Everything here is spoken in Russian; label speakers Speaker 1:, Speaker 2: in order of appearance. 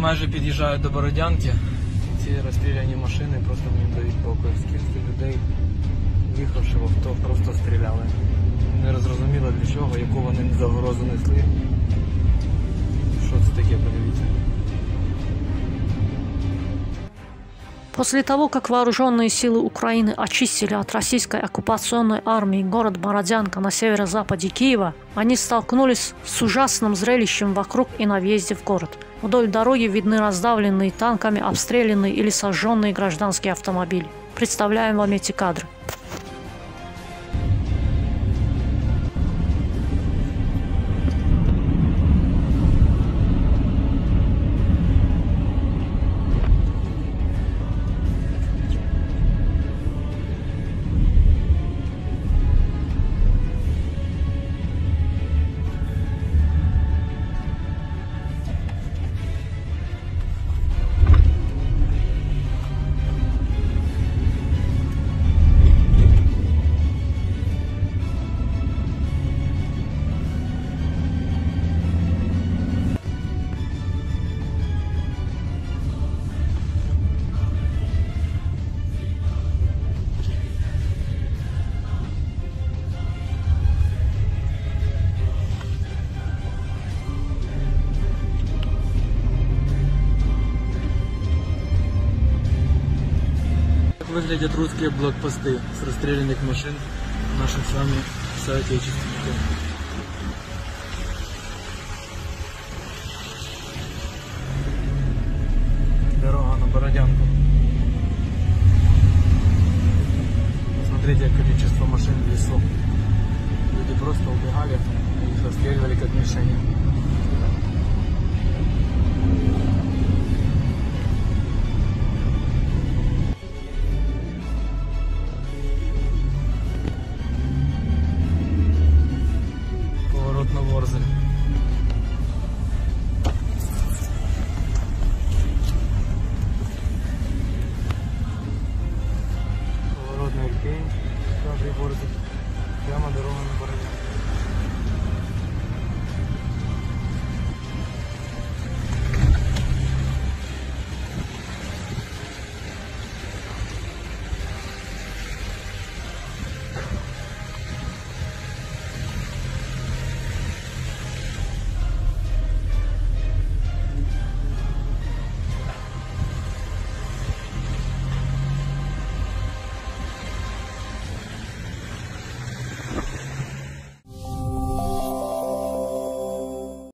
Speaker 1: майже під'їжджають до Бородянки. Ці розстріляні машини просто не дають покою. Скільки людей, їхавши в авто, просто стріляли. Не зрозуміло для чого, яку вони загрозу несли. Що це таке, подивіться.
Speaker 2: После того, как вооруженные силы Украины очистили от российской оккупационной армии город Бородянка на северо-западе Киева, они столкнулись с ужасным зрелищем вокруг и на въезде в город. Вдоль дороги видны раздавленные танками, обстрелянные или сожженные гражданские автомобили. Представляем вам эти кадры.
Speaker 1: Выглядят русские блокпосты с расстрелянных машин наших с вами соотечественников. Дорога на Бородянку. Посмотрите, количество машин в лесу. Люди просто убегали, их расстреливали как мишени.